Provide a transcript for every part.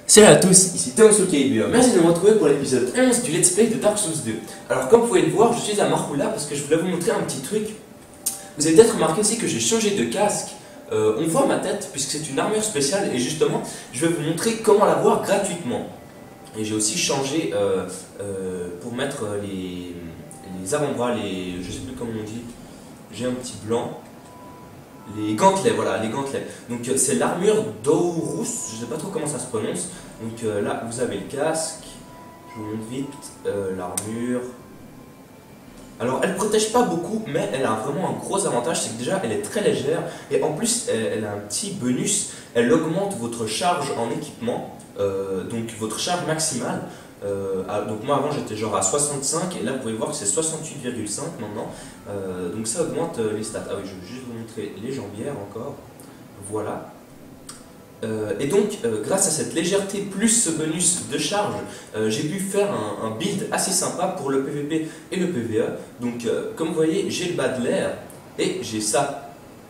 Salut à tous, ici Tom Gamer. Merci de me retrouver pour l'épisode 11 du Let's Play de Dark Souls 2. Alors comme vous pouvez le voir, je suis à Marhoula parce que je voulais vous montrer un petit truc. Vous avez peut-être remarqué aussi que j'ai changé de casque. On voit ma tête puisque c'est une armure spéciale et justement je vais vous montrer comment l'avoir gratuitement. Et j'ai aussi changé pour mettre les avant-bras, je sais plus comment on dit, j'ai un petit blanc. Les gantelets, voilà, les gantelets. Donc c'est l'armure d'Aurus, je sais pas trop comment ça se prononce. Donc là, vous avez le casque, je vous montre vite l'armure. Alors elle protège pas beaucoup, mais elle a vraiment un gros avantage, c'est que déjà elle est très légère et en plus elle a un petit bonus, elle augmente votre charge en équipement, donc votre charge maximale. Donc moi avant j'étais genre à 65 et là vous pouvez voir que c'est 68,5 maintenant, donc ça augmente les stats. Ah oui, je vais juste vous montrer les jambières encore, voilà. Et donc grâce à cette légèreté plus ce bonus de charge, j'ai pu faire un build assez sympa pour le PVP et le PVE. Donc comme vous voyez, j'ai le bas de l'air et j'ai ça.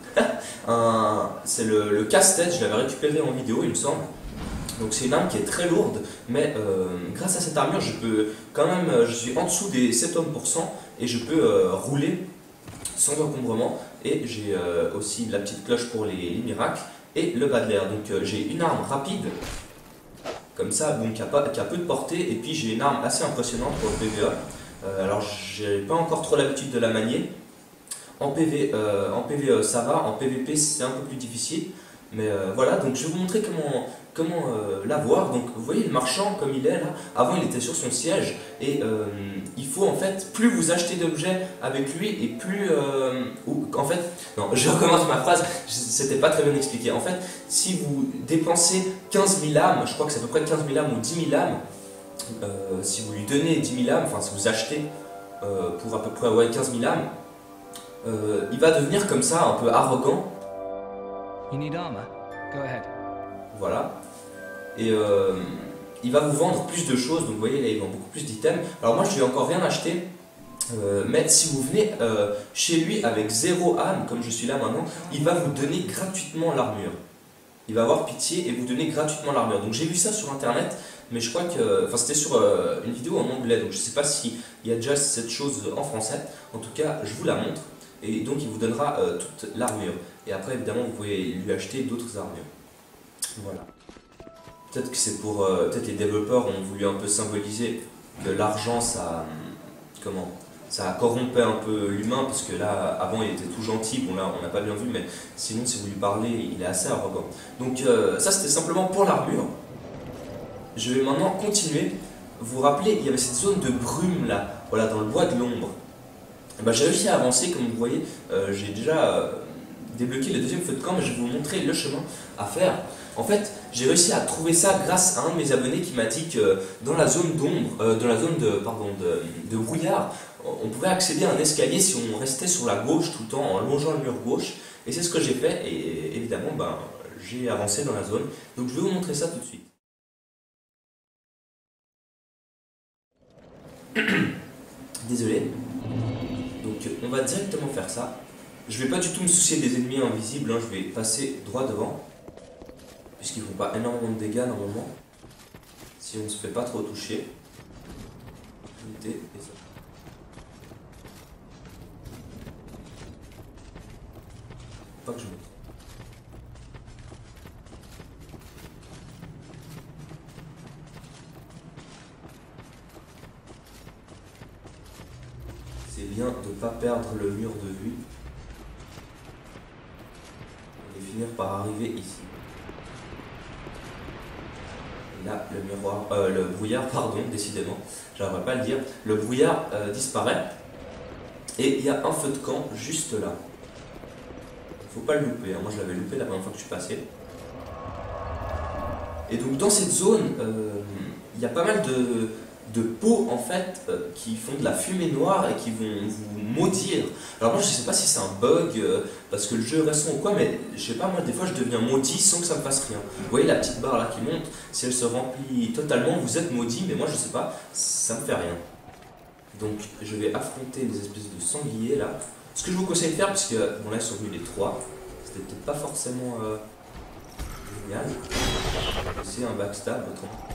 C'est le casse-tête, je l'avais récupéré en vidéo il me semble. Donc c'est une arme qui est très lourde, mais grâce à cette armure, je peux quand même, je suis en dessous des 70% et je peux rouler sans encombrement. Et j'ai aussi la petite cloche pour les miracles et le bas de l'air. Donc j'ai une arme rapide, comme ça, donc qui a peu de portée, et puis j'ai une arme assez impressionnante pour le PvE. Alors j'ai pas encore trop l'habitude de la manier. En PvE ça va, en PvP c'est un peu plus difficile. Mais voilà, donc je vais vous montrer comment l'avoir. Donc vous voyez le marchand comme il est là, avant il était sur son siège et il faut en fait, plus vous achetez d'objets avec lui et plus... en fait, non, je recommence ma phrase, c'était pas très bien expliqué. En fait, si vous dépensez 15 000 âmes, je crois que c'est à peu près 15 000 âmes ou 10 000 âmes, si vous lui donnez 10 000 âmes, enfin si vous achetez pour à peu près 15 000 âmes, il va devenir comme ça, un peu arrogant. You need armor? Go ahead. Voilà. Et il va vous vendre plus de choses, donc vous voyez là il vend beaucoup plus d'items. Alors moi je lui ai encore rien acheté, mais si vous venez chez lui avec 0 âme, comme je suis là maintenant, il va vous donner gratuitement l'armure. Il va avoir pitié et vous donner gratuitement l'armure. Donc j'ai vu ça sur internet, mais je crois que... Enfin c'était sur une vidéo en anglais, donc je sais pas s'il y a déjà cette chose en français. En tout cas je vous la montre. Et donc il vous donnera toute l'armure. Et après évidemment vous pouvez lui acheter d'autres armures. Voilà. Peut-être que c'est pour... peut-être les développeurs ont voulu un peu symboliser que l'argent ça... comment? Ça corrompait un peu l'humain, parce que là, avant il était tout gentil, bon là on n'a pas bien vu, mais sinon si vous lui parlez, il est assez arrogant. Donc ça c'était simplement pour l'armure. Je vais maintenant continuer. Vous vous rappelez, il y avait cette zone de brume là, voilà, dans le bois de l'ombre. Bah, j'ai réussi à avancer, comme vous voyez, j'ai déjà débloqué le deuxième feu de camp, mais je vais vous montrer le chemin à faire. En fait, j'ai réussi à trouver ça grâce à un de mes abonnés qui m'a dit que dans la zone d'ombre, dans la zone de brouillard, on pouvait accéder à un escalier si on restait sur la gauche tout le temps en longeant le mur gauche. Et c'est ce que j'ai fait, et évidemment, ben, j'ai avancé dans la zone. Donc je vais vous montrer ça tout de suite. Désolé. Donc on va directement faire ça. Je vais pas du tout me soucier des ennemis invisibles, hein. Je vais passer droit devant. Puisqu'ils font pas énormément de dégâts normalement. Si on se fait pas trop toucher. Unité et ça. Pas que je me... C'est bien de ne pas perdre le mur de vue et finir par arriver ici. Et là, le miroir, le brouillard, pardon, décidément, j'arriverai pas à le dire, le brouillard disparaît et il y a un feu de camp juste là. Faut pas le louper, hein. Moi je l'avais loupé la première fois que je suis passé. Et donc dans cette zone, il y a pas mal de pots en fait qui font de la fumée noire et qui vont vous maudire. Alors moi je sais pas si c'est un bug parce que le jeu est récent ou quoi, mais je sais pas, moi des fois je deviens maudit sans que ça me fasse rien. Vous voyez la petite barre là qui monte, si elle se remplit totalement, vous êtes maudit, mais moi je sais pas, ça me fait rien. Donc je vais affronter des espèces de sangliers là. Ce que je vous conseille de faire, puisque bon là ils sont venus les trois, c'était peut-être pas forcément Génial. C'est un backstab, autrement.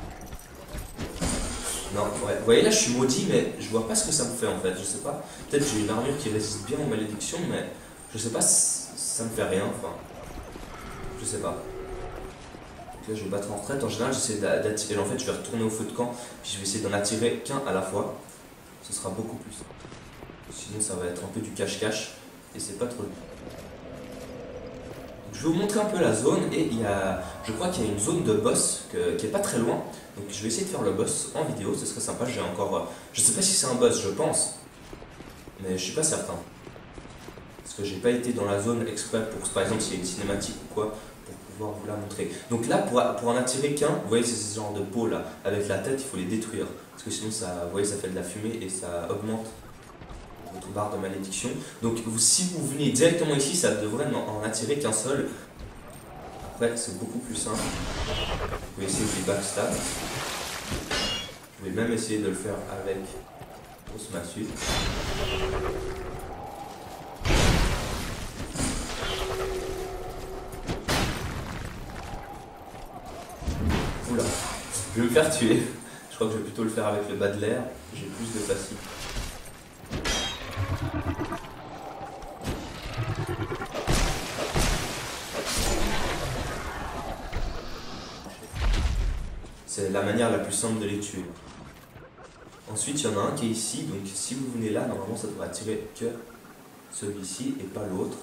Non, ouais. Vous voyez là, je suis maudit, mais je vois pas ce que ça me fait en fait. Je sais pas. Peut-être j'ai une armure qui résiste bien aux malédictions, mais je sais pas si ça me fait rien. Enfin, je sais pas. Donc là, je vais battre en retraite. En général, j'essaie d'attirer. En fait, je vais retourner au feu de camp, puis je vais essayer d'en attirer qu'un à la fois. Ce sera beaucoup plus simple. Sinon, ça va être un peu du cache-cache, et c'est pas trop. Je vais vous montrer un peu la zone et je crois qu'il y a une zone de boss qui est pas très loin. Donc je vais essayer de faire le boss en vidéo, ce serait sympa. J'ai encore, je sais pas si c'est un boss, je pense, mais je suis pas certain. Parce que j'ai pas été dans la zone exprès pour, par exemple, s'il y a une cinématique ou quoi, pour pouvoir vous la montrer. Donc là, pour en attirer qu'un, vous voyez, c'est ce genre de peau là, avec la tête, il faut les détruire. Parce que sinon, ça, vous voyez, ça fait de la fumée et ça augmente votre barre de malédiction. Donc si vous venez directement ici, ça devrait en attirer qu'un seul. Après, c'est beaucoup plus simple. Vous pouvez essayer de les backstab. Je vais même essayer de le faire avec grosse massue. Oula, je vais me faire tuer. Je crois que je vais plutôt le faire avec le bas de l'air. J'ai plus de facile. C'est la manière la plus simple de les tuer. Ensuite, il y en a un qui est ici, donc si vous venez là, normalement ça devrait attirer que celui-ci et pas l'autre.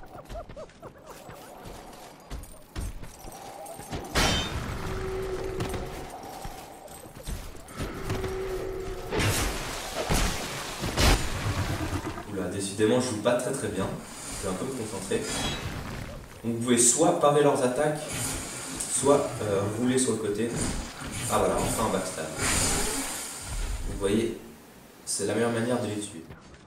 Oula, décidément je joue pas très bien, je vais un peu me concentrer. Donc vous pouvez soit parer leurs attaques, soit rouler sur le côté. Ah voilà, enfin un backstab. Vous voyez, c'est la meilleure manière de les tuer.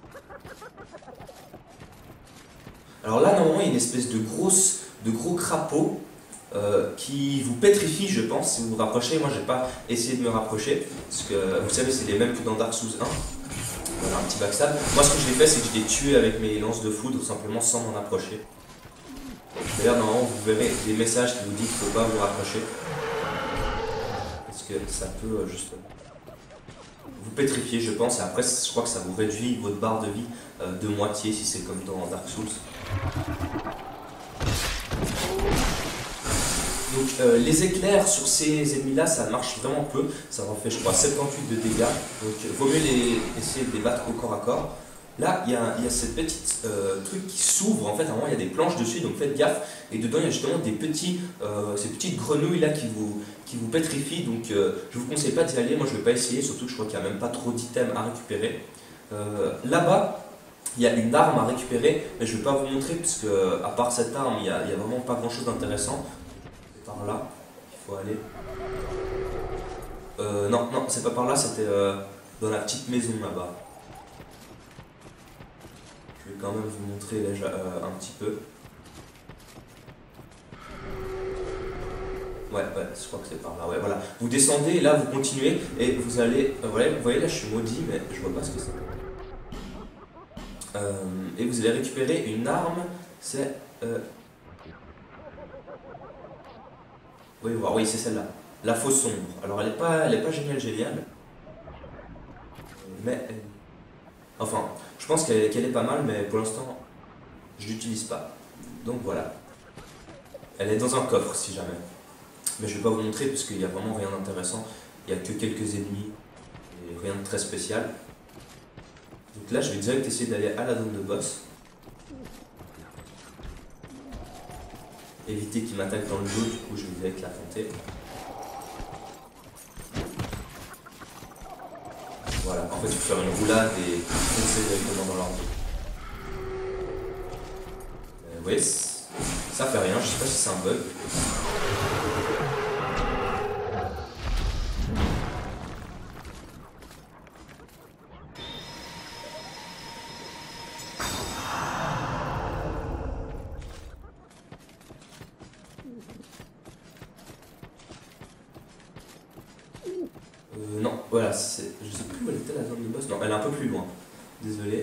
Alors là, normalement, il y a une espèce de gros crapaud qui vous pétrifie, je pense, si vous vous rapprochez. Moi, j'ai pas essayé de me rapprocher, parce que, vous savez, c'est les mêmes que dans Dark Souls 1. Voilà, un petit backstab. Moi, ce que je l'ai fait, c'est que je l'ai tué avec mes lances de foudre, simplement sans m'en approcher. D'ailleurs, normalement, vous verrez des messages qui vous disent qu'il ne faut pas vous rapprocher. Parce que ça peut justement vous pétrifier, je pense, et après je crois que ça vous réduit votre barre de vie de moitié si c'est comme dans Dark Souls. Donc les éclairs sur ces ennemis là ça marche vraiment peu, ça en fait je crois 78 de dégâts, donc vaut mieux essayer de les battre au corps à corps. Là il y a cette petite truc qui s'ouvre, en fait à un moment il y a des planches dessus, donc faites gaffe, et dedans il y a justement ces petites grenouilles là qui vous pétrifient, donc je vous conseille pas d'y aller, moi je vais pas essayer, surtout que je crois qu'il n'y a même pas trop d'items à récupérer. Là-bas il y a une arme à récupérer, mais je vais pas vous montrer parce que à part cette arme il y a vraiment pas grand chose d'intéressant. C'est par là qu'il faut aller. Non, c'est pas par là, c'était dans la petite maison là-bas. Je vais quand même vous montrer déjà un petit peu. Ouais, je crois que c'est par là, ouais, voilà. Vous descendez et là vous continuez et vous allez... voilà, vous voyez là je suis maudit mais je vois pas ce que c'est. Et vous allez récupérer une arme, c'est... oui, c'est celle-là. La faux sombre. Alors elle est pas géniale. Mais... enfin, je pense qu'elle est pas mal, mais pour l'instant, je l'utilise pas. Donc voilà. Elle est dans un coffre si jamais. Mais je vais pas vous montrer parce qu'il n'y a vraiment rien d'intéressant. Il n'y a que quelques ennemis et rien de très spécial. Donc là, je vais direct essayer d'aller à la zone de boss. Éviter qu'il m'attaque dans le dos, du coup je vais direct l'affronter. Voilà, en fait il faut faire une roulade et foncer directement dans leur dos. Vous voyez, ça fait rien, je sais pas si c'est un bug. Non, voilà, je sais plus où elle était la zone de boss. Non, elle est un peu plus loin. Désolé.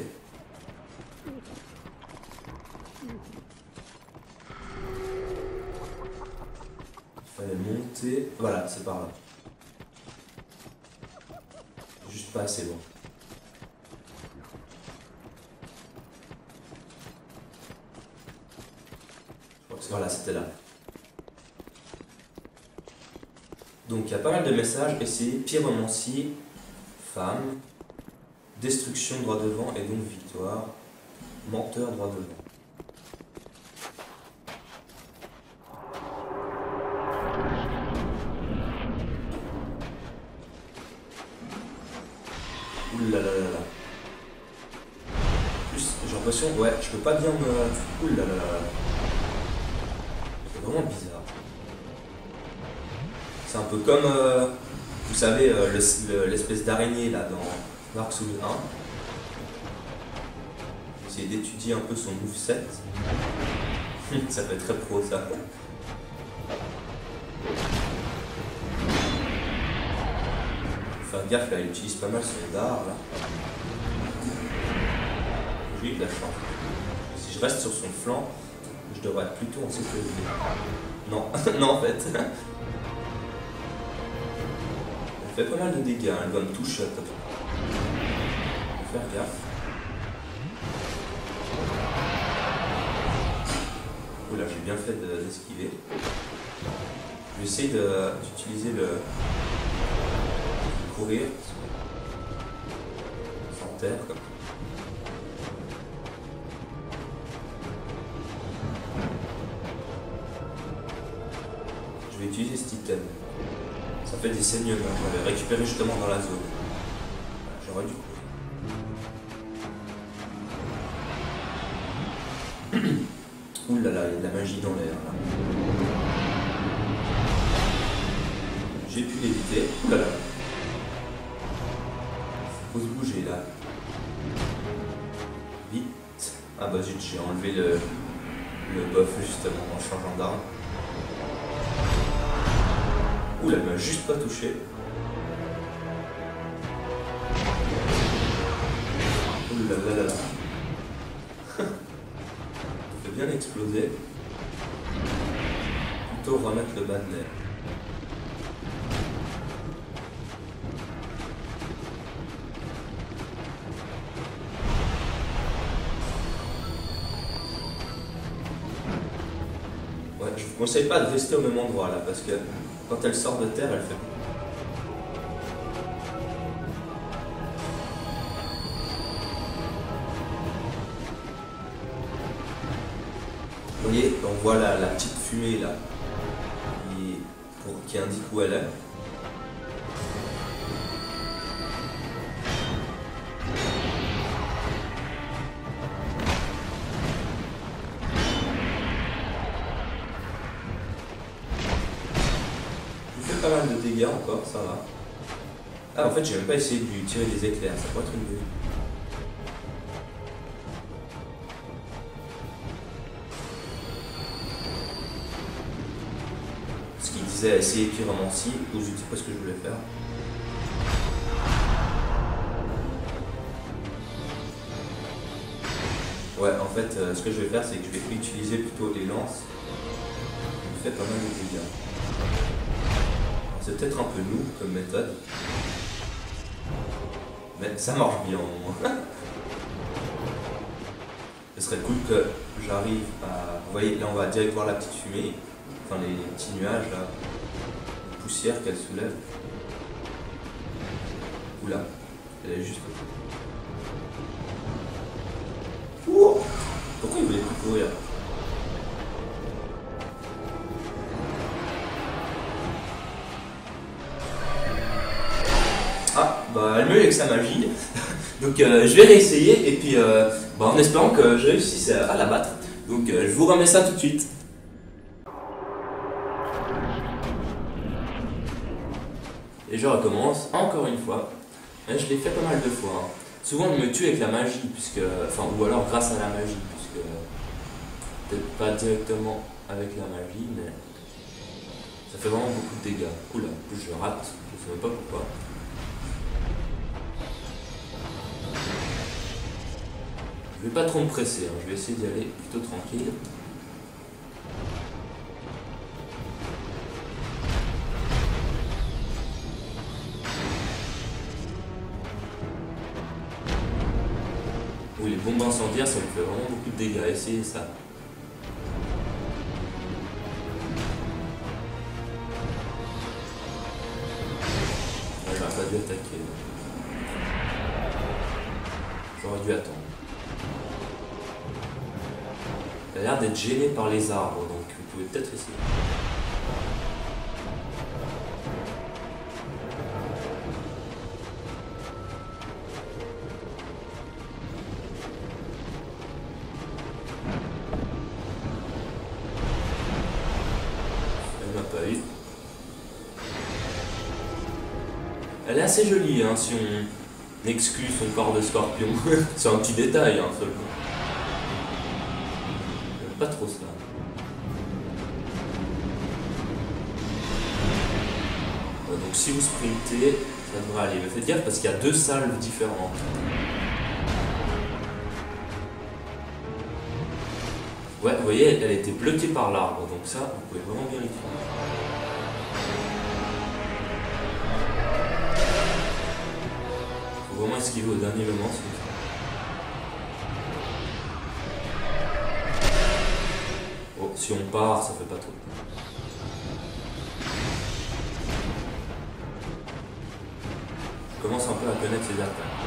Voilà, c'est par là. Juste pas assez loin. Je crois que voilà, c'était là. Donc il y a pas mal de messages, et c'est pyromancie, femme, destruction droit devant et donc victoire, menteur droit devant. Ouh là là là là. En plus, j'ai l'impression, ouais, je peux pas bien me... Ouh là là là là. C'est vraiment bizarre. C'est un peu comme, vous savez, l'espèce d'araignée là dans Dark Souls 1. J'ai essayé d'étudier un peu son moveset. Ça fait très pro ça. Faut faire gaffe là, il utilise pas mal son dard là. J'ai eu de la chance. Si je reste sur son flanc, je devrais être plutôt en sécurité. Non, non en fait. Elle fait pas mal de dégâts, elle va me toucher à top. Faut faire gaffe. Oula, j'ai bien fait d'esquiver. Je vais essayer d'utiliser le courir sans terre comme ça. Je vais utiliser ce item. Ça fait des saignements, je l'avais récupéré justement dans la zone. J'aurais dû courir. Ouh là là, il y a de la magie dans l'air. J'ai pu l'éviter. Ouh là là. Faut se bouger là. Vite. Ah bah zut, j'ai enlevé le buff justement en changeant d'arme. Ouh là, elle m'a juste pas touché. Ouh là là là là. Ça fait bien exploser. Plutôt remettre le bas de l'air. Ouais, je vous conseille pas de rester au même endroit là parce que quand elle sort de terre, elle fait. Vous voyez, on voit la petite fumée là qui indique où elle est. Pas mal de dégâts encore, ça va. Ah, en fait, j'ai même pas essayé de lui tirer des éclairs, ça pourrait être une bonne. Ce qu'il disait, essayer pyromancie, ou je sais pas ce que je voulais faire. Ouais, en fait, ce que je vais faire, c'est que je vais utiliser plutôt les lances. Ça me fait pas mal de dégâts. C'est peut-être un peu lourd comme méthode. Mais ça marche bien au moins. Ce serait cool que j'arrive à... Vous voyez, là on va direct voir la petite fumée. Enfin les petits nuages là. La poussière qu'elle soulève. Oula, elle est juste... Ouh, pourquoi il voulait plus courir? Ah, bah elle me avec sa magie. Donc je vais réessayer et puis bah, en espérant que je réussisse à la battre. Donc je vous remets ça tout de suite. Et je recommence encore une fois. Et je l'ai fait pas mal de fois. Hein. Souvent on me tue avec la magie, puisque, enfin, ou alors grâce à la magie, puisque peut-être pas directement avec la magie, mais ça fait vraiment beaucoup de dégâts. Oula, en plus je rate, je ne sais même pas pourquoi. Je vais pas trop me presser, hein. Je vais essayer d'y aller plutôt tranquille. Oui, les bombes incendiaires, ça me fait vraiment beaucoup de dégâts. Essayez ça. J'aurais pas dû attaquer. J'aurais dû attendre. Elle a l'air d'être gênée par les arbres, donc vous pouvez peut-être essayer. Elle m'a pas eu. Elle est assez jolie, hein, si on exclut son corps de scorpion. C'est un petit détail, hein, seulement. Pas trop ça. Donc si vous sprintez, ça devrait aller. Mais faites gaffe parce qu'il y a deux salves différentes. Ouais, vous voyez, elle a été bloquée par l'arbre, donc ça, vous pouvez vraiment bien l'utiliser. Faut vraiment esquiver au dernier moment. Oh, si on part, ça fait pas trop. Je commence un peu à connaître ces attaques.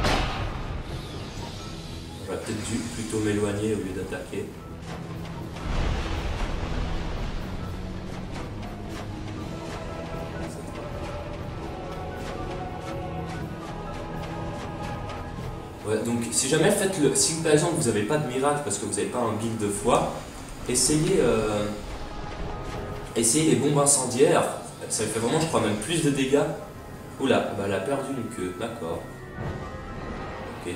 J'aurais peut-être dû plutôt m'éloigner au lieu d'attaquer. Ouais, donc si jamais faites-le, si par exemple vous n'avez pas de miracle parce que vous n'avez pas un build de foi, essayez les bombes incendiaires, ça fait vraiment je crois même plus de dégâts. Oula, bah elle a perdu une queue, d'accord. Ok.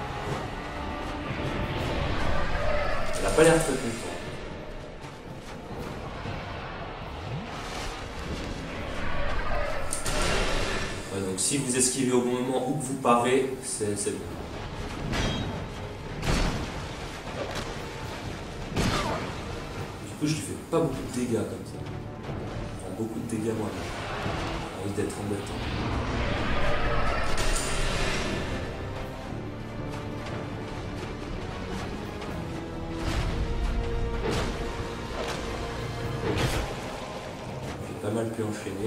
Elle a pas l'air très contente. Ouais, donc si vous esquivez au bon moment ou que vous parez, c'est bon. Du coup, je lui fais pas beaucoup de dégâts comme ça. Je prends beaucoup de dégâts moi-même. Ça risque d'être embêtant. J'ai pas mal pu enchaîner.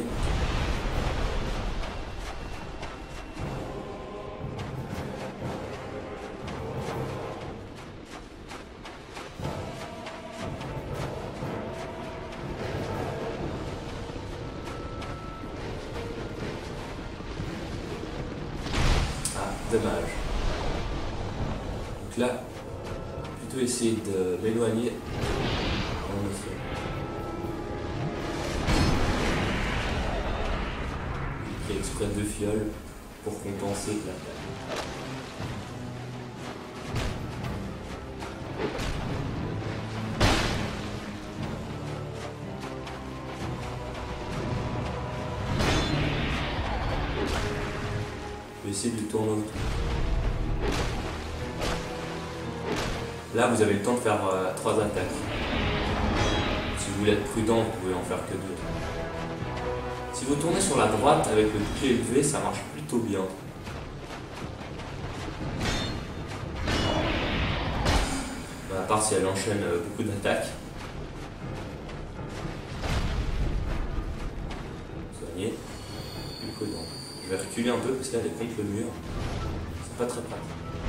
Dommage. Donc là, plutôt essayer de m'éloigner. J'ai pris exprès 2 fioles pour compenser la taille. Je vais essayer de tourner autour. Là, vous avez le temps de faire 3 attaques. Si vous voulez être prudent, vous pouvez en faire que 2. Si vous tournez sur la droite avec le bouclier élevé, ça marche plutôt bien. À part si elle enchaîne beaucoup d'attaques. Soigner. Plus prudent. Je vais reculer un peu parce qu'elle est contre le mur. C'est pas très pratique.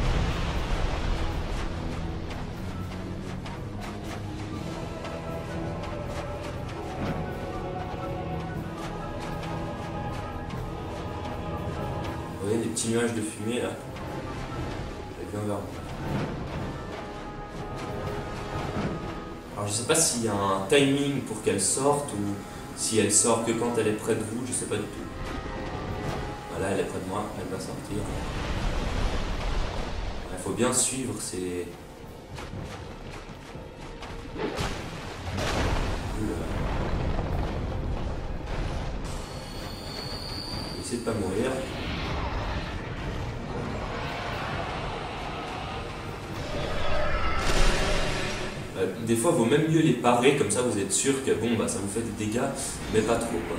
Vous voyez des petits nuages de fumée là. Elle vient vers moi. Alors je sais pas s'il y a un timing pour qu'elle sorte ou si elle sort que quand elle est près de vous, je sais pas du tout. Voilà, elle est près de moi, elle va sortir. Il faut bien suivre ces... Essayez de pas mourir. Des fois, il vaut même mieux les parer, comme ça vous êtes sûr que bon, bah, ça vous fait des dégâts, mais pas trop quoi.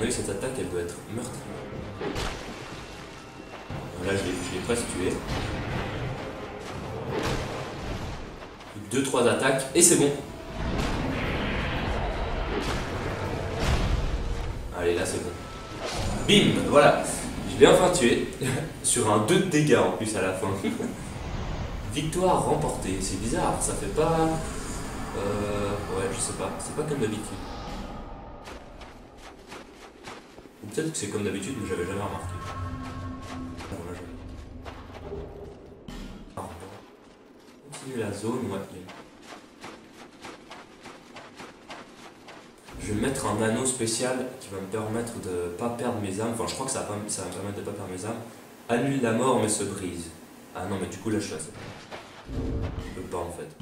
avis, cette attaque, elle doit être meurtrière. Là, je l'ai presque tué. 2-3 attaques, et c'est bon. Allez, là, c'est bon. Bim, voilà. Je l'ai enfin tué. Sur un 2 de dégâts, en plus, à la fin. Victoire remportée. C'est bizarre, ça fait pas... ouais, je sais pas. C'est pas comme d'habitude. Ou peut-être que c'est comme d'habitude, mais j'avais jamais remarqué. Continue la zone, ouais. Je vais mettre un anneau spécial qui va me permettre de pas perdre mes âmes. Enfin, je crois que ça va me permettre de pas perdre mes âmes. Annule la mort mais se brise. Ah non, mais du coup là je suis assez... Je peux pas en fait.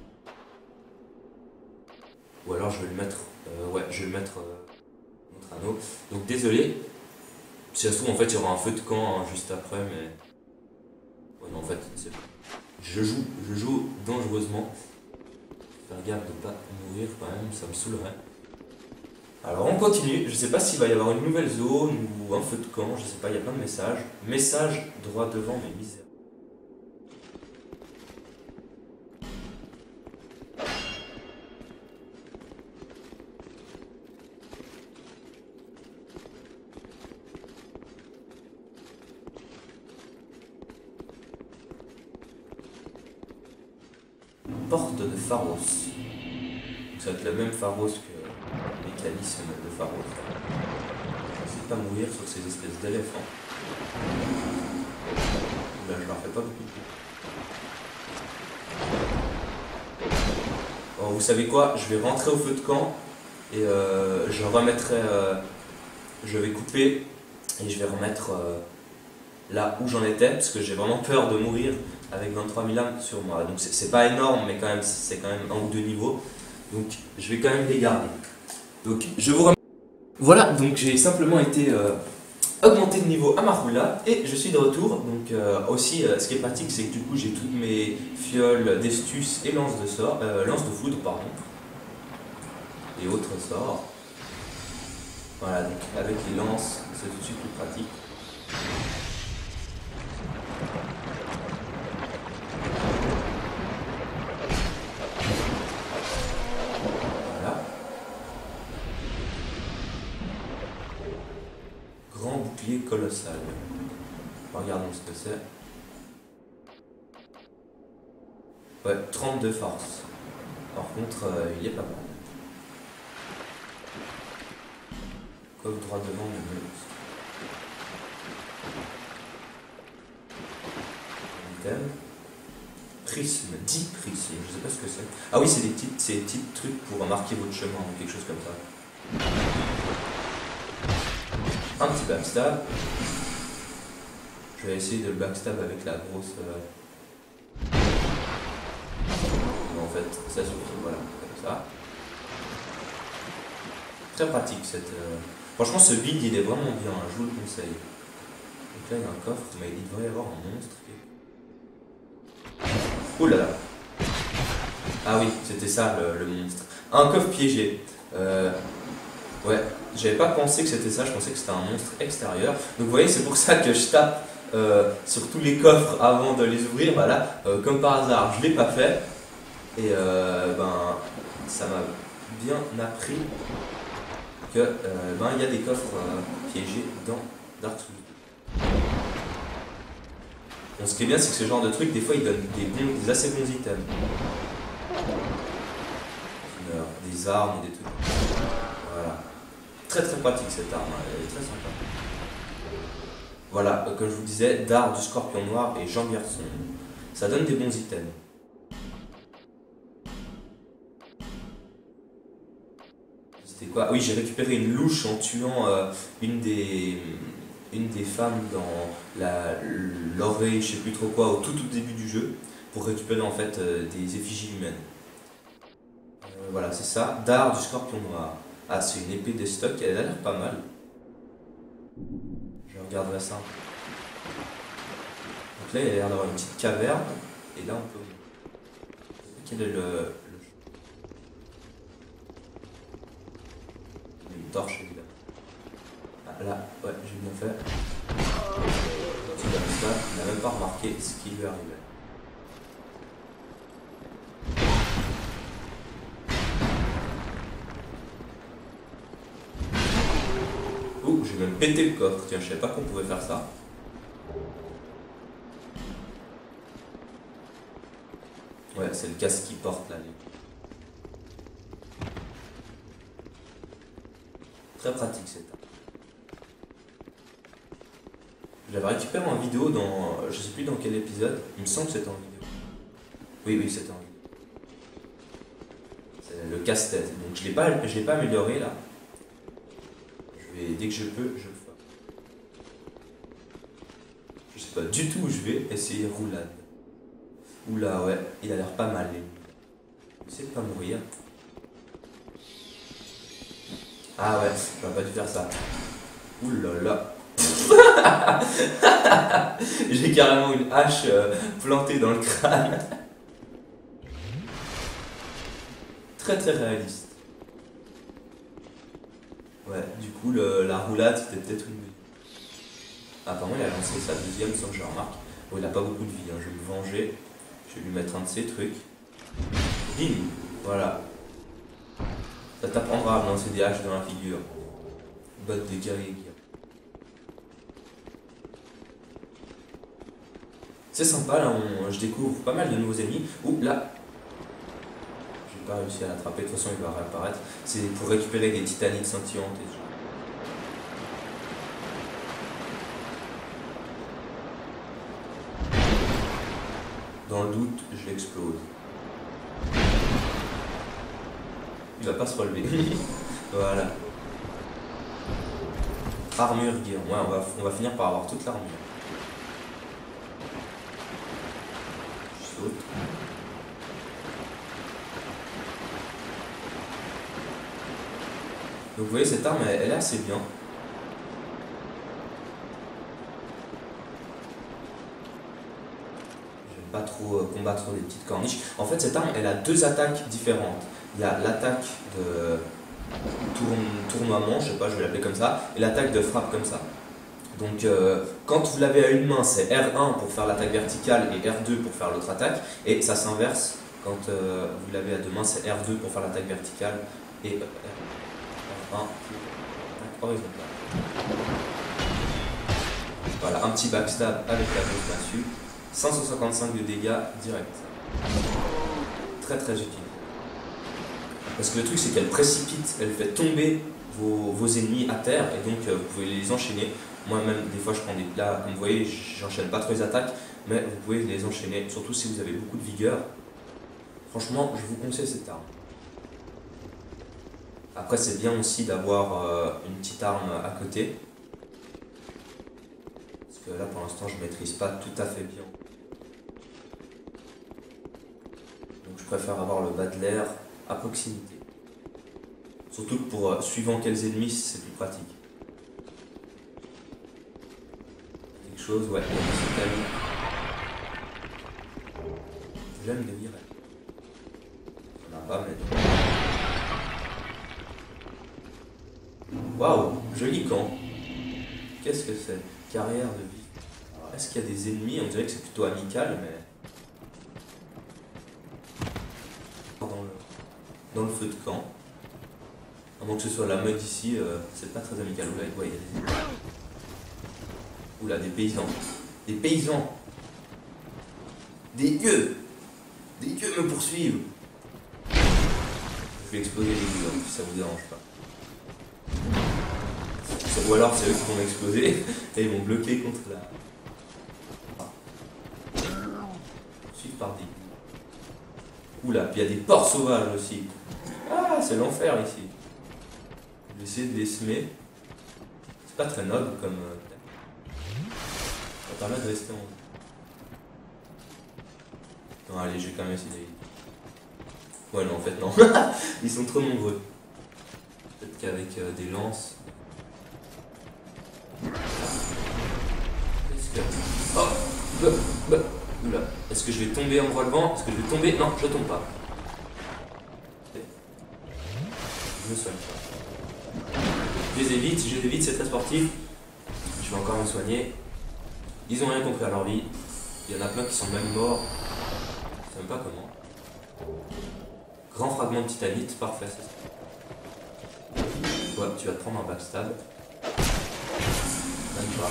Ou alors je vais le mettre... ouais, je vais le mettre... notre anneau. Donc désolé. Si ça se trouve en fait il y aura un feu de camp hein, juste après, mais... Ouais, non, en fait, c'est... Je joue dangereusement. Faire gaffe de pas mourir quand même, ça me saoulerait. Alors on continue, je sais pas s'il va y avoir une nouvelle zone ou un feu de camp, je sais pas, il y a plein de messages. Message droit devant mes misères. Porte de Pharos. Ça va être le même Pharos que le mécanisme de Pharos. C'est pas mourir sur ces espèces d'éléphants. Là je leur fais pas beaucoup de coup. Bon, vous savez quoi, je vais rentrer au feu de camp et je remettrai... je vais couper et je vais remettre là où j'en étais parce que j'ai vraiment peur de mourir avec 23 000 âmes sur moi. Donc c'est pas énorme mais quand même c'est quand même un ou deux niveaux. Donc je vais quand même les garder. Donc je vous remercie. Voilà, donc j'ai simplement été augmenté de niveau à Marula et je suis de retour. Donc aussi ce qui est pratique c'est que du coup j'ai toutes mes fioles d'estus et lance de foudre pardon. Et autres sorts. Voilà, donc avec les lances c'est tout de suite plus pratique. Colossal. Regardons ce que c'est. Ouais, 32 force. Par contre, il est pas mal. Comme droit devant le monstre. Item. Prisme, 10 prismes, je sais pas ce que c'est. Ah oui, c'est des petits trucs pour marquer votre chemin ou quelque chose comme ça. Un petit backstab. Je vais essayer de le backstab avec la grosse... En fait, ça suffit, voilà, comme ça. Très pratique cette... Franchement, ce build, il est vraiment bien, hein, je vous le conseille. Donc là, il y a un coffre, mais il devrait y avoir un monstre. Ouh là là. Ah oui, c'était ça le monstre. Un coffre piégé. Ouais, j'avais pas pensé que c'était ça, je pensais que c'était un monstre extérieur. Donc vous voyez, c'est pour ça que je tape sur tous les coffres avant de les ouvrir. Voilà, comme par hasard, je l'ai pas fait. Et ben, ça m'a bien appris que ben, il y a des coffres piégés dans Dark Souls. Bon, ce qui est bien, c'est que ce genre de truc, des fois, il donne des assez bons items. Des armes et des trucs. Voilà. Très très pratique cette arme, elle est très sympa. Voilà, comme je vous disais, dard du scorpion noir et Jean Garçon. Ça donne des bons items. C'était quoi? Oui, j'ai récupéré une louche en tuant une des femmes dans l'oreille, je sais plus trop quoi, au tout début du jeu, pour récupérer en fait des effigies humaines. Voilà, c'est ça, dard du scorpion noir. Ah, c'est une épée de stock, elle a l'air pas mal. Je regarderai ça. Donc là, il a l'air d'avoir une petite caverne, et là on peut... Quel est une torche, évidemment. là, ouais, j'ai bien fait. C'est comme ça, il n'a même pas remarqué ce qui lui arrivait. Ouh, j'ai même pété le coffre, tiens, je savais pas qu'on pouvait faire ça. Ouais, c'est le casque qui porte là. Très pratique cette arme. J'avais récupéré en vidéo dans. Je sais plus dans quel épisode. Il me semble que c'était en vidéo. Oui, oui, c'était en vidéo. C'est le casse-tête. Donc je l'ai pas amélioré là. Dès que je peux, je le fais. Je sais pas du tout où je vais. Essayer roulade. Oula, ouais, il a l'air pas mal. J'essaie de pas mourir. Ah ouais, j'aurais pas dû faire ça. Oulala. J'ai carrément une hache plantée dans le crâne. Très très réaliste. Ouais, du coup, la roulade, c'était peut-être une vie. Apparemment, il a lancé sa deuxième sans que je remarque. Bon, il a pas beaucoup de vie, hein. Je vais me venger. Je vais lui mettre un de ces trucs. Bim. Voilà. Ça t'apprendra à me lancer des haches dans la figure. Botte des guerriers. C'est sympa, là, je découvre pas mal de nouveaux ennemis. Ouh, là. J'ai pas réussi à l'attraper, de toute façon il va réapparaître. C'est pour récupérer des titaniques scintillantes et tout. Dans le doute, je l'explose. Il va pas se relever. Voilà. Armure gear. Ouais, on va finir par avoir toute l'armure. Je saute. Donc vous voyez, cette arme, elle est assez bien. Pas trop combattre des petites corniches. En fait, cette arme, elle a deux attaques différentes. Il y a l'attaque de tournoiement, je sais pas, je vais l'appeler comme ça, et l'attaque de frappe comme ça. Donc, quand vous l'avez à une main, c'est R1 pour faire l'attaque verticale et R2 pour faire l'autre attaque, et ça s'inverse. Quand vous l'avez à deux mains, c'est R2 pour faire l'attaque verticale et R1 pour l'attaque horizontale. Voilà, un petit backstab avec la grosse massue. 555 de dégâts direct. Très très utile. Parce que le truc c'est qu'elle précipite, elle fait tomber vos ennemis à terre et donc vous pouvez les enchaîner. Moi-même des fois je prends des plats, comme vous voyez j'enchaîne pas trop les attaques, mais vous pouvez les enchaîner, surtout si vous avez beaucoup de vigueur. Franchement je vous conseille cette arme. Après c'est bien aussi d'avoir une petite arme à côté. Parce que là pour l'instant je maîtrise pas tout à fait bien. Je préfère avoir le bas de l'air à proximité. Surtout que pour suivant quels ennemis, c'est plus pratique. Quelque chose, ouais, il y a des citanis. J'aime les virer. On n'a pas, mais. Waouh, joli camp. Qu'est-ce que c'est? Carrière de vie. Est-ce qu'il y a des ennemis? On dirait que c'est plutôt amical, mais. Dans le feu de camp. À moins que ce soit la mode ici, c'est pas très amical. Oula, ouais, il y a des... Oula, des paysans. Des paysans. Des gueux. Des gueux me poursuivent. Je vais exploser les gueux, si ça vous dérange pas. Ou alors c'est eux qui vont m'exploser et ils vont bloquer contre la... Suite par des gueux. Oula, puis il y a des porcs sauvages aussi. Ah, c'est l'enfer ici. Je vais essayer de les semer. C'est pas très noble comme... Ça permet de rester en... Non, allez, je vais quand même essayer d'aller. Ouais, non, en fait, non. Ils sont trop nombreux. Peut-être qu'avec des lances... Est-ce que... Oh, oula. Est-ce que je vais tomber en me relevant? Est-ce que je vais tomber? Non, je tombe pas. Je me soigne pas. Je les évite, si je les évite, c'est très sportif. Je vais encore me soigner. Ils ont rien compris à leur vie. Il y en a plein qui sont même morts. Je sais même pas comment. Grand fragment de titanite, parfait. Ouais, tu vas te prendre un backstab. Même pas.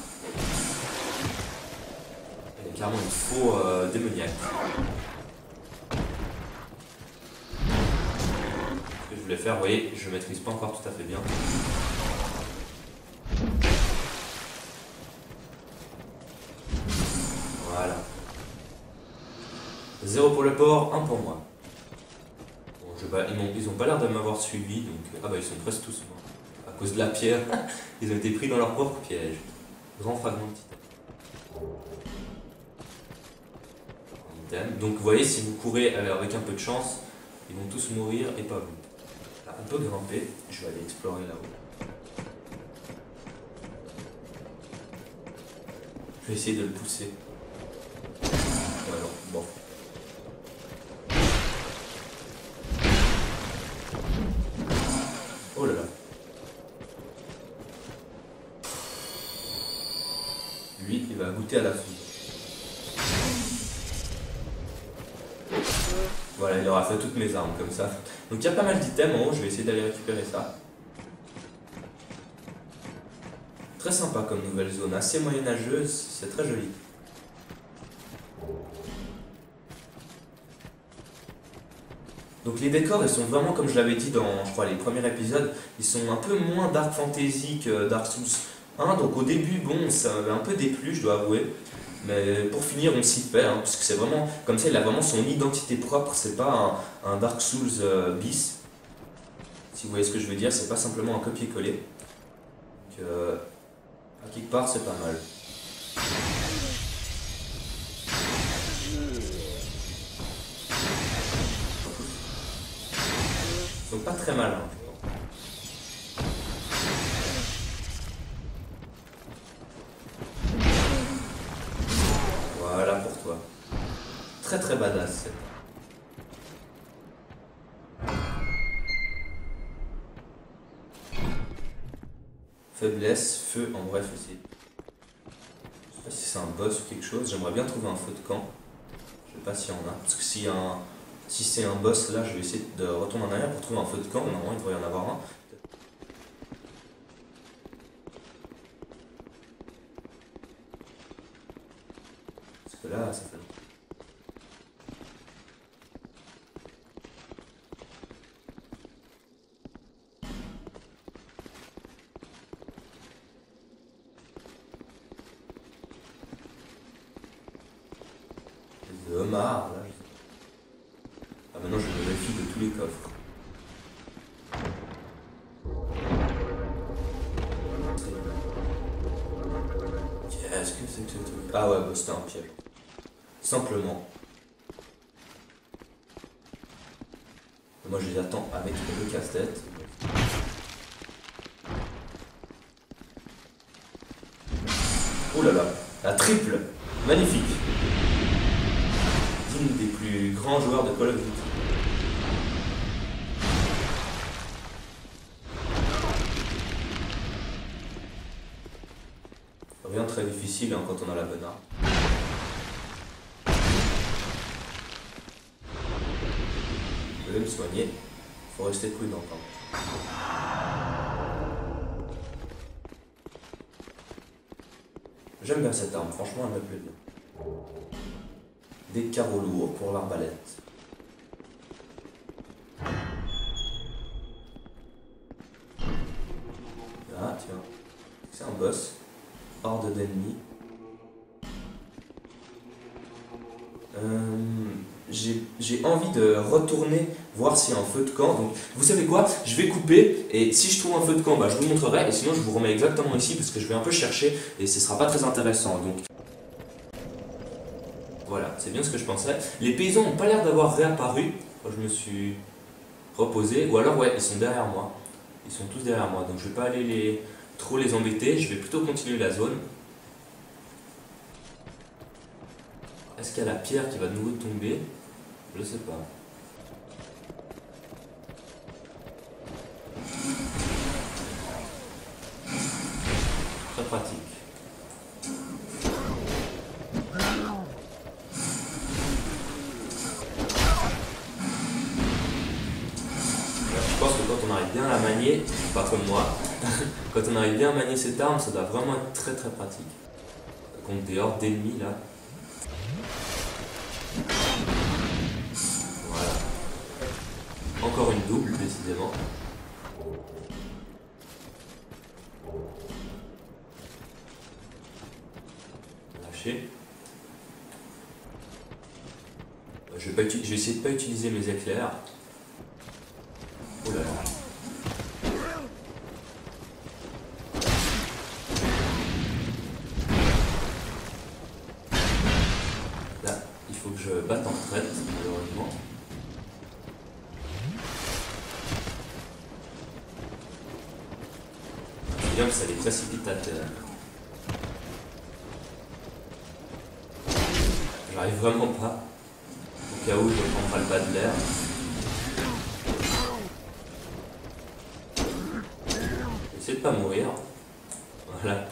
Il y a carrément une faux démoniaque. Ce que je voulais faire, vous voyez, je maîtrise pas encore tout à fait bien. Voilà. 0 pour le porc, 1 pour moi. Bon, ils ont pas l'air de m'avoir suivi, donc... Ah bah ils sont presque tous morts. À cause de la pierre, ils ont été pris dans leur propre piège. Grand fragment de titane. Donc vous voyez, si vous courez avec un peu de chance, ils vont tous mourir et pas vous. Là, on peut grimper, je vais aller explorer là-haut. Je vais essayer de le pousser. Alors, bon. Oh là là. Lui, il va goûter à la soupe. Voilà, il aura fait toutes mes armes comme ça. Donc il y a pas mal d'items en haut, je vais essayer d'aller récupérer ça. Très sympa comme nouvelle zone, assez moyenâgeuse, c'est très joli. Donc les décors, ils sont vraiment, comme je l'avais dit dans, je crois, les premiers épisodes, ils sont un peu moins Dark Fantasy que Dark Souls 1. Donc au début, bon, ça m'avait un peu déplu, je dois avouer. Mais pour finir, on s'y fait, hein, parce que c'est vraiment, comme ça, il a vraiment son identité propre, c'est pas un Dark Souls bis. Si vous voyez ce que je veux dire, c'est pas simplement un copier-coller. Donc, à quelque part, c'est pas mal. Ils sont pas très mal. Hein. Voilà pour toi. Très très badass. Faiblesse, feu, en bref aussi. Je sais pas si c'est un boss ou quelque chose. J'aimerais bien trouver un feu de camp. Je sais pas s'il y en a. Parce que si c'est un boss là, je vais essayer de retourner en arrière pour trouver un feu de camp. Normalement, il devrait y en avoir un. Parce que là, ça fait... de homard, là. Ah, maintenant, je me méfie de tous les coffres. Qu'est-ce que c'est que ce truc? Ah ouais, bah, c'était un piège. Simplement. Moi, je les attends avec le casse-tête. Oh là là, la triple, magnifique. Digne des plus grands joueurs de Call of Duty. Rien de très difficile hein, quand on a la bonne arme. Je vais me soigner, faut rester prudent quand même. J'aime bien cette arme, franchement elle me plaît bien. Des carreaux lourds pour l'arbalète. Ah tiens, c'est un boss. Horde d'ennemis. J'ai envie de retourner voir s'il y a un feu de camp. Donc, vous savez quoi? Je vais couper et si je trouve un feu de camp, bah, je vous montrerai. Et sinon, je vous remets exactement ici parce que je vais un peu chercher et ce sera pas très intéressant. Donc, voilà, c'est bien ce que je pensais. Les paysans n'ont pas l'air d'avoir réapparu. Moi, je me suis reposé. Ou alors, ouais, ils sont derrière moi. Ils sont tous derrière moi. Donc, je vais pas aller trop les embêter. Je vais plutôt continuer la zone. Est-ce qu'il y a la pierre qui va de nouveau tomber? Je sais pas. pratique. Je pense que quand on arrive bien à la manier, pas comme moi, quand on arrive bien à manier cette arme, ça doit vraiment être très très pratique. Contre des hordes d'ennemis là. Voilà. Encore une double, décidément. Lâcher. Je vais essayer de pas utiliser mes éclairs. Oh là là. Là, il faut que je batte en retraite, malheureusement. C'est bien que ça les précipite à terre. J'arrive vraiment pas. Au cas où je prendrai le bas de l'air. Essayez de pas mourir. Voilà.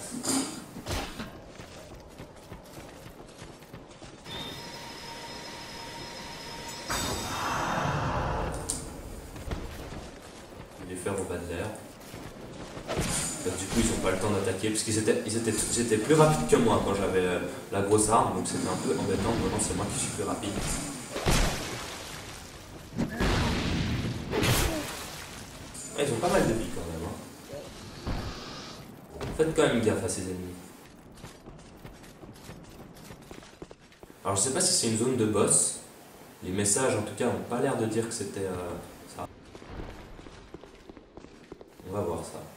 Je vais les faire au bas de l'air. Du coup, ils n'ont pas le temps d'attaquer parce qu'ils étaient plus rapides que moi quand j'avais la grosse arme, donc c'était un peu embêtant. Maintenant, c'est moi qui suis plus rapide. Ah, ils ont pas mal de vie quand même. Hein. Faites quand même gaffe à ces ennemis. Alors, je sais pas si c'est une zone de boss. Les messages, en tout cas, n'ont pas l'air de dire que c'était ça. On va voir ça.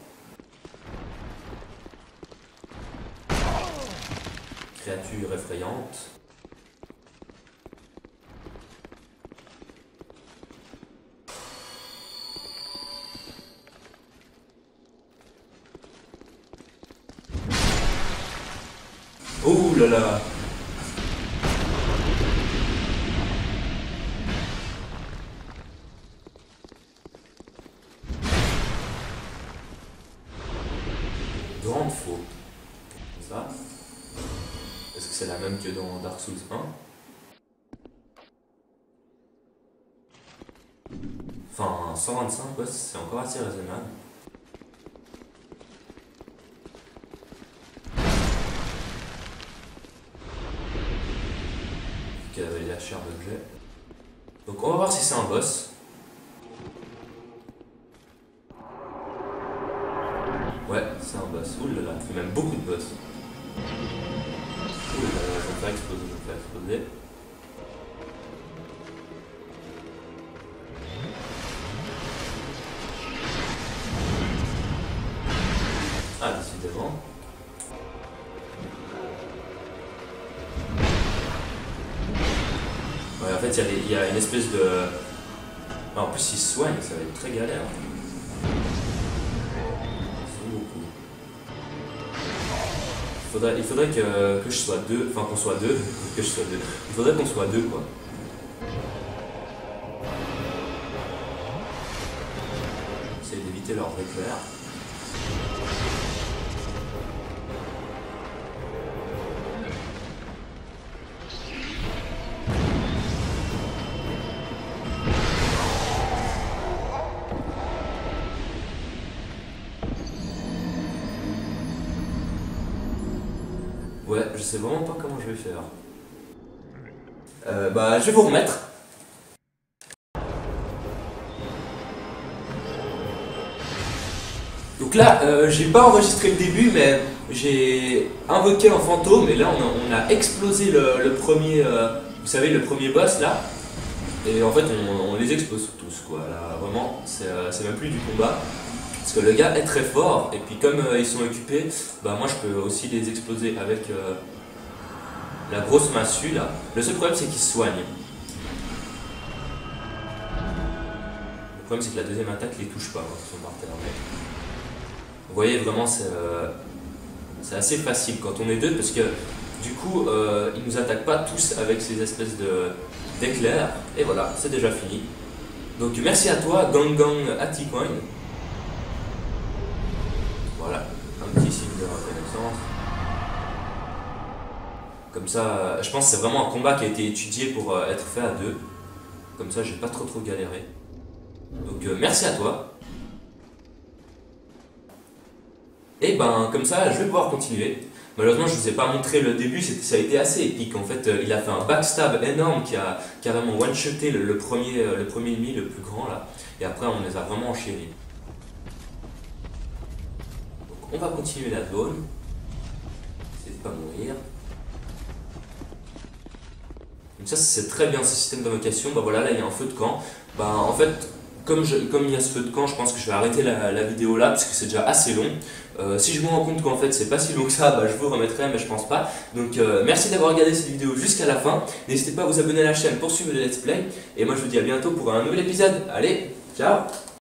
Créature effrayante. Oh là là. Grande faute. Ça. Est-ce que c'est la même que dans Dark Souls 1? Enfin, 125, ouais, c'est encore assez raisonnable. Qu'elle avait la chair d'objet. Donc on va voir si c'est un boss. Ouais, c'est un boss. Ouh là là, il fait même beaucoup de boss. Ouh là là, je vais me faire exploser, je vais me faire exploser. Ah, décidément. Ouais, en fait, il y a une espèce de... Ah, en plus, il se soigne, ça va être très galère. Il faudrait que je sois deux, enfin qu'on soit deux, que je sois deux. Il faudrait qu'on soit deux, quoi. Essayer d'éviter leur éclair. Ouais, je sais vraiment pas comment je vais faire. Bah, je vais vous remettre. Donc là, j'ai pas enregistré le début, mais j'ai invoqué un fantôme et là on a explosé le premier, vous savez, le premier boss là. Et en fait, on les explose tous, quoi. Là, vraiment, c'est même plus du combat. Parce que le gars est très fort, et puis comme ils sont occupés, bah moi je peux aussi les exploser avec la grosse massue là. Le seul problème c'est qu'ils se soignent. Le problème c'est que la deuxième attaque les touche pas quand ils sont par terre. Vous voyez vraiment c'est assez facile quand on est deux parce que du coup ils nous attaquent pas tous avec ces espèces d'éclairs. Et voilà, c'est déjà fini. Donc merci à toi Gangang Aticoin. Voilà, un petit signe de reconnaissance. Comme ça, je pense que c'est vraiment un combat qui a été étudié pour être fait à deux. Comme ça, j'ai pas trop galéré. Donc merci à toi. Et ben comme ça, je vais pouvoir continuer. Malheureusement, je ne vous ai pas montré le début, ça a été assez épique. En fait, il a fait un backstab énorme qui a carrément one-shoté le premier ennemi, le plus grand là. Et après, on les a vraiment enchaînés. Donc, on va continuer la zone. Essayez de pas mourir. Donc ça, c'est très bien ce système d'invocation. Bah voilà, là, il y a un feu de camp. Bah en fait, comme il y a ce feu de camp, je pense que je vais arrêter la vidéo là, parce que c'est déjà assez long. Si je me rends compte qu'en fait c'est pas si long que ça, bah, je vous remettrai, mais je pense pas. Donc merci d'avoir regardé cette vidéo jusqu'à la fin. N'hésitez pas à vous abonner à la chaîne pour suivre le let's play. Et moi je vous dis à bientôt pour un nouvel épisode. Allez, ciao!